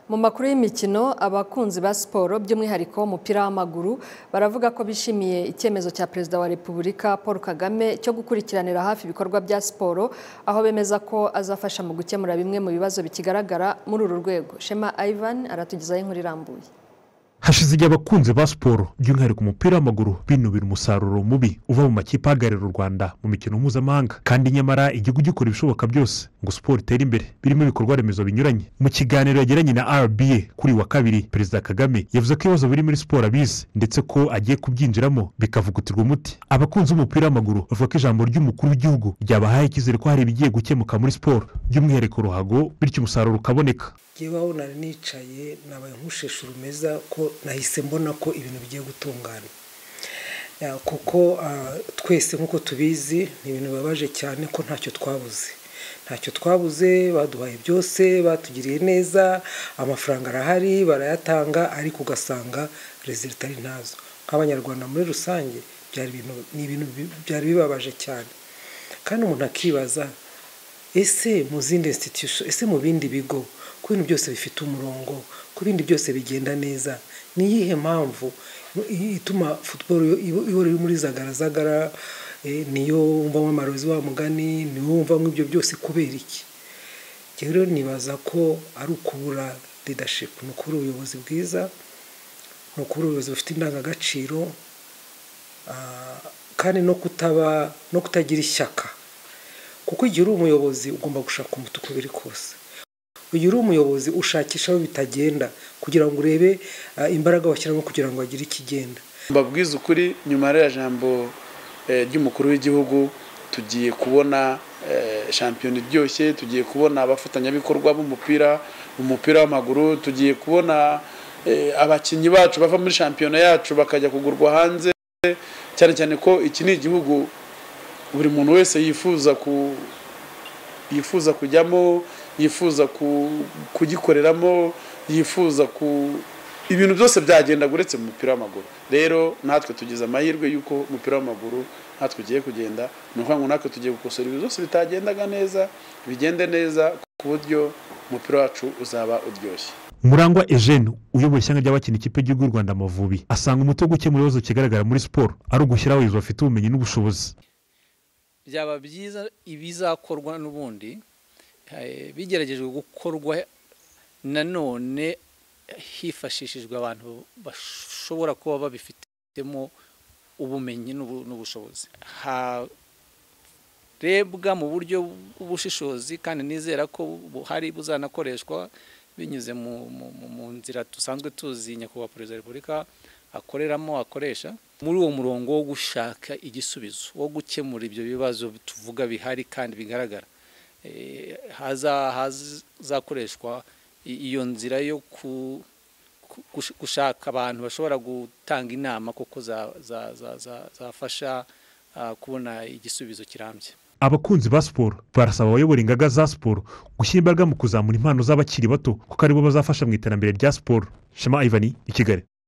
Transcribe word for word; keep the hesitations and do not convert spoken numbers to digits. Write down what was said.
Mu makuru y'imikino abakunzi ba siporo by'umwihariko umupira w'amaguru baravuga ko bishimiye icyemezo cya Perezida wa Repubulika Paul Kagame cyo gukurikiranira hafi ibikorwa bya siporo, aho bemeza ko azafasha mu gukemura bimwe mu bibazo bikigaragara muri uru rwego. Shema Ivan aratugezaho inkuru irambuye. Hashize igihe abakunzi ba siporo by'umwihariko umupira w'amaguru binubira umusaruro mubi uva mu makipe ahagararira u Rwanda mu mikino mpuzamahanga, kandi nyamara igihugu gikora ibishoboka byose ngo siporo itere imbere birimo ibikorwa remezo binyuranye. Mu kiganiro yagiranye na R B A kuri wa kabiri, Perezida Kagame yavuze ko ibibazo biri muri siporo abizi ndetse ko agiye kubyinjiramo bikavugutirwa umuti. Abakunzi b'umupira w'amaguru bavuga ko ijambo ry'umukuru w'igihugu ryabahaye icyizere ko hari ibigiye gukemuka muri siporo by'umwihariko ruhago, bityo umusaruro ukaboneka. Yebaho nari nicaye nabaye nkushesha urumeza ko nahise mbona ko ibintu bigiye gutungana, kuko twese nkuko tubizi ni ibintu bibabaje cyane ko ntacyo twabuze ntacyo twabuze baduhaye byose, batugiriye neza, amafaranga arahari barayatanga, ariko ugasanga resultat ari ntazo. Nk'abanyarwanda muri rusange byari ibintu ni ibintu byari bibabaje cyane, kandi umuntu akibaza ese mu zindi institution, ese mu bindi bigo ku bintu byose bifite umurongo, ku bindi byose bigenda neza, ni iyihe mpamvu ituma football ihora muri zagarazagara? Niyo wumva amarozi wa mugani, niyo wumva nk'ibyo byose kubera iki? Rero nibaza ko ari ukubura leadership, ni ukubura ubuyobozi bwiza, ni ukubura ubuyobozi bufite indangagaciro, kandi no kutaba no kutagira ishyaka, kuko igihe uri umuyobozi ugomba gushaka umuti uko biri kose. Uyu uri umuyobozi ushakisha aho bitagenda kugira ngo urebe imbaraga washyiramo kugira ngo agire ikigenda. Mbabwiza ukuri, nyuma ya jambo ry'umukuru w'igihugu tugiye kubona shampiyona iryoshye, tugiye kubona abafatanyabikorwa b'umupira umupira w'amaguru, tugiye kubona abakinnyi bacu bava muri shampiyona yacu bakajya kugurwa hanze, cyane cyane ko iki ni igihugu buri muntu wese yifuza ku yifuza kujyamo, yifuza kugikoreramo, yifuza ku ibintu byose byagenda guretse mu mupira w'amaguru. Rero natwe tugize amahirwe yuko umupira w'amaguru natwe ugiye kugenda, nuko ngo natwe tugiye gukosora ibintu byose bitagendaga neza bigende neza, ku buryo umupira wacu uzaba uryoshye. Murangwa Eugene uyoboye ishyanga ry'abakina ikipe y'igihugu y'u Rwanda Amavubi asanga umuti wo gukemura ibibazo kigaragara muri siporo ari ugushyiraho abayobozi bafite ubumenyi n'ubushobozi. Byaba byiza ibizakorwa n'ubundi bigeragejwe gukorwa nanone hifashishijwe abantu bashobora kuba babifitemo ubumenyi n'ubushobozi, harebwa mu buryo bw'ubushishozi, kandi nizera ko buhari buzanakoreshwa binyuze mu nzira dusanzwe tuzi nyakubahwa Perezida wa Repubulika akoreramo akoresha, muri uwo murongo wo gushaka igisubizo, wo gukemura ibyo bibazo tuvuga bihari kandi bigaragara. Hazakoreshwa iyo nzira yo gushaka abantu bashobora gutanga inama kuko zafasha kubona igisubizo kirambye. Abakunzi ba siporo barasaba abayobora ingaga za siporo gushyira imbaraga mu kuzamura impano z'abakiri bato kuko aribo bazafasha mu iterambere rya siporo. Shema Ivan, i Kigali.